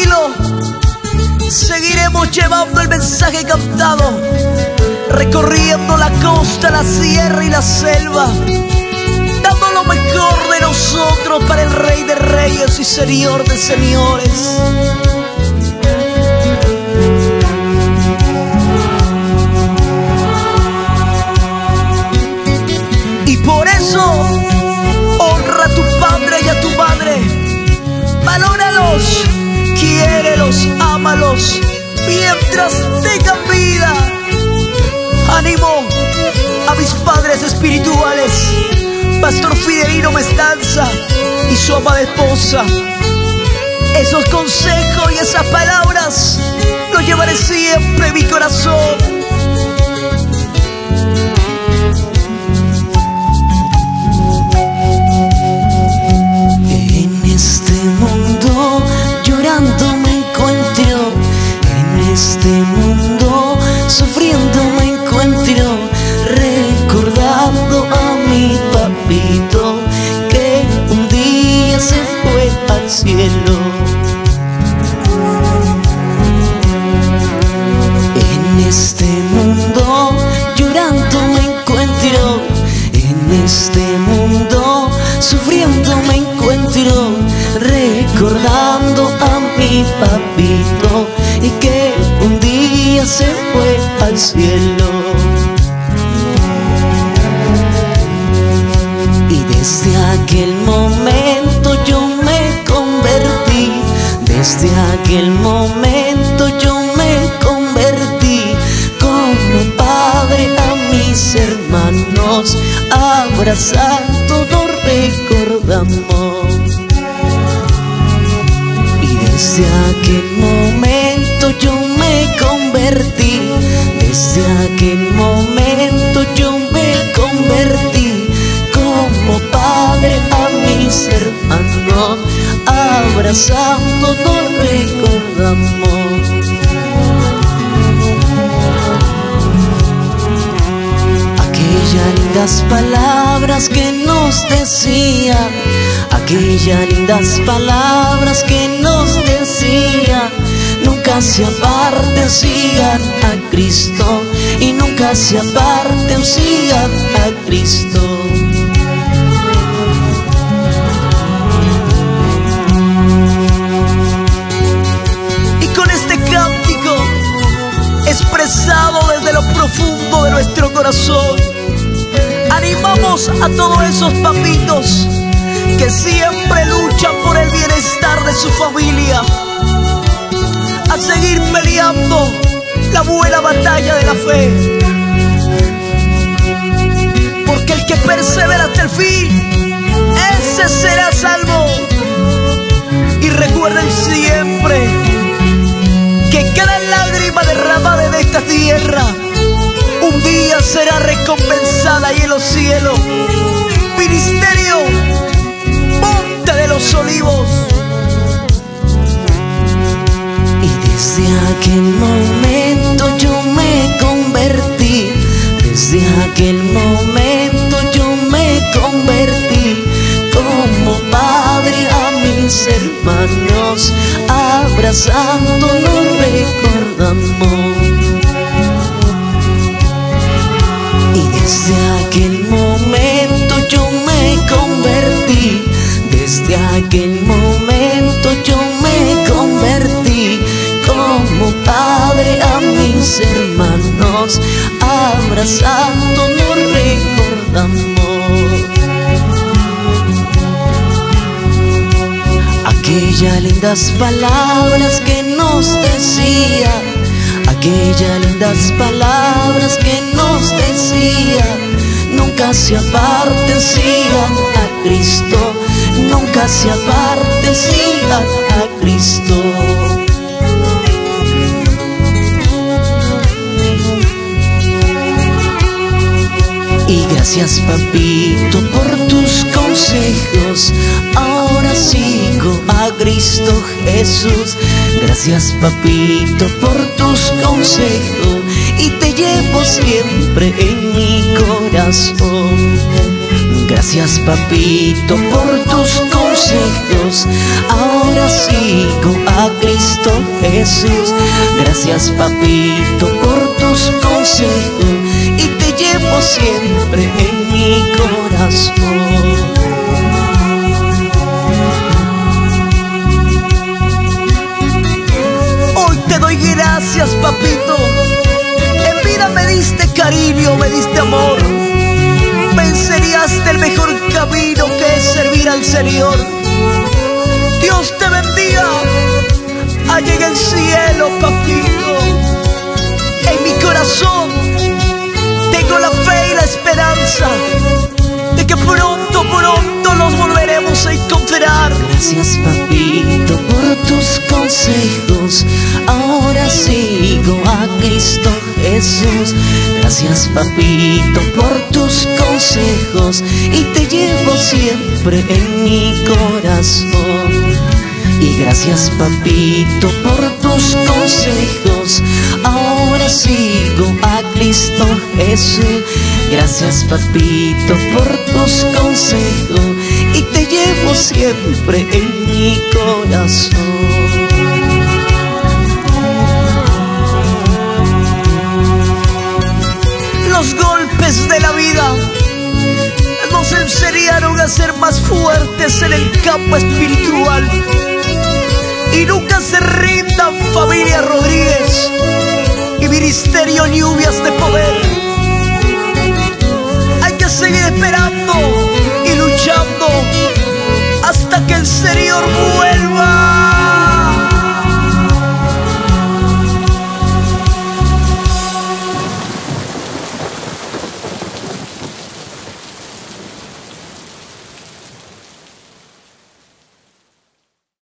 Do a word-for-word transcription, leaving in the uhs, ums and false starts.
tranquilo, seguiremos llevando el mensaje cantado, recorriendo la costa, la sierra y la selva, dando lo mejor de nosotros para el Rey de Reyes y Señor de Señores. Y por eso honra a tu padre y a tu madre, valóralos, quiérelos, ámalos mientras tengan vida. Ánimo a mis padres espirituales, Pastor Fidelino Mestanza y su amada esposa. Esos consejos y esas palabras los llevaré siempre en mi corazón. Me encuentro en este mundo, sufriendo me encuentro, recordando a mi papito que un día se fue al cielo. En este mundo llorando me encuentro, en este mundo sufriendo me encuentro, recordando a mi papito y que un día se fue al cielo. Y desde aquel momento yo me convertí, desde aquel momento yo me convertí como padre a mis hermanos, abrazando nos recordamos. Desde aquel momento yo me convertí, desde aquel momento yo me convertí como padre a mis hermanos, abrazando nos recordamos. Aquellas lindas palabras que nos decían, aquellas lindas palabras que nos decía, nunca se aparten, sigan a Cristo, y nunca se aparten, sigan a Cristo. Y con este cántico, expresado desde lo profundo de nuestro corazón, animamos a todos esos papitos que siempre luchan por el bienestar de su familia, a seguir peleando la buena batalla de la fe, porque el que persevera hasta el fin, ese será salvo. Y recuerden siempre que cada lágrima derramada en esta tierra un día será recompensada ahí en los cielos. Ministerio Monte de los Olivos. Y desde aquel momento yo me convertí, desde aquel momento yo me convertí como padre a mis hermanos, abrazando nos recordamos. Y desde aquel momento yo me convertí, desde aquel momento yo me convertí como padre a mis hermanos, abrazando nos recordamos. Aquellas lindas palabras que nos decía, aquellas lindas palabras que nos decía, nunca se aparten, sigan a Cristo, nunca se aparten, sigan a Cristo. Y gracias, papito, por tus consejos, ahora sigo a Cristo Jesús. Gracias, papito, por tus consejos, y te llevo siempre en mi corazón. Gracias, papito, por tus consejos, ahora sigo a Cristo Cristo Jesús. Gracias, papito, por tus consejos y te llevo siempre en mi corazón. Hoy te doy gracias, papito. En vida me diste cariño, me diste amor. Me enseñaste el mejor camino que es servir al Señor. Dios te bendiga allá en el cielo, papito. En mi corazón tengo la fe y la esperanza de que pronto, pronto nos volveremos a encontrar. Gracias, papito, por tus consejos. Ahora sigo a Cristo Jesús. Gracias, papito, por tus consejos y te llevo siempre en mi corazón. Y gracias, papito, por tus consejos. Ahora sigo a Cristo Jesús. Gracias, papito, por tus consejos y te llevo siempre en mi corazón. Los golpes de la vida nos enseñaron a ser más fuertes en el campo espiritual. Y nunca se rindan, familia Rodríguez y Ministerio Lluvias de Poder. Hay que seguir esperando y luchando hasta que el Señor